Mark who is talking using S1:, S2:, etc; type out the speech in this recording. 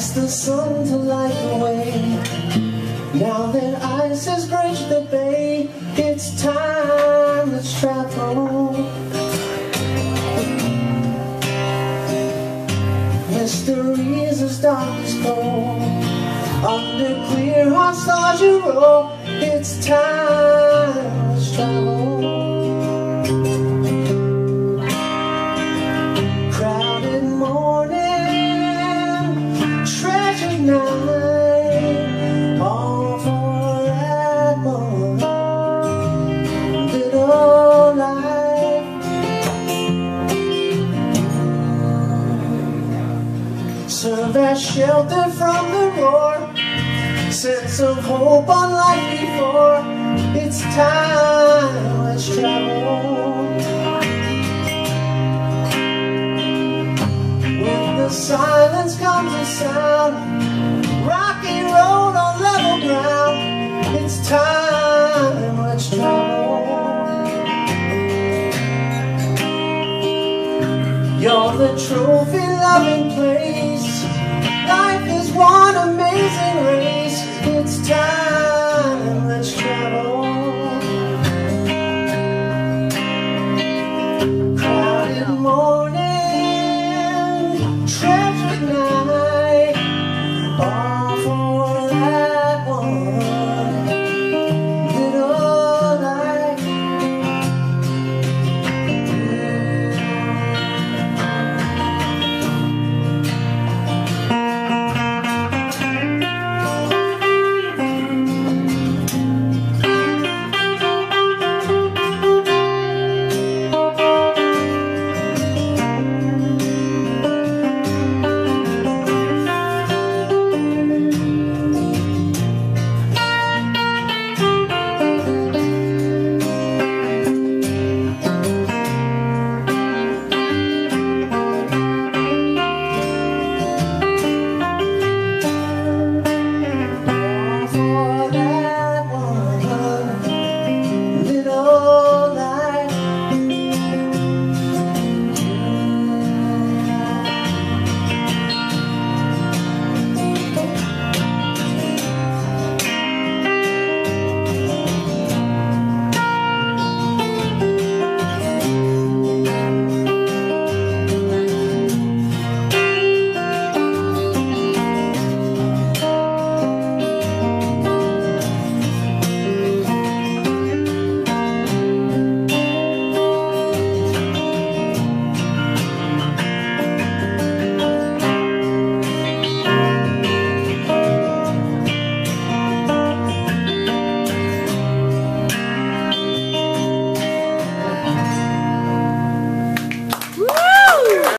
S1: Ask the sun to light the way. Now that ice has bridged the bay, it's time, let's travel. Mysteries as darkness go, under clear hot stars you roll. It's time, let's travel. Crowded morning, treasured night, all for that one little life. Serve as shelter from the roar, sense of hope unlike before. It's time, let's travel. With the silence comes a sound, rocky road on level ground. It's time, let's travel. You're the trophy-loving place. Life is one amazing race. It's time, let's travel. Crowded morning,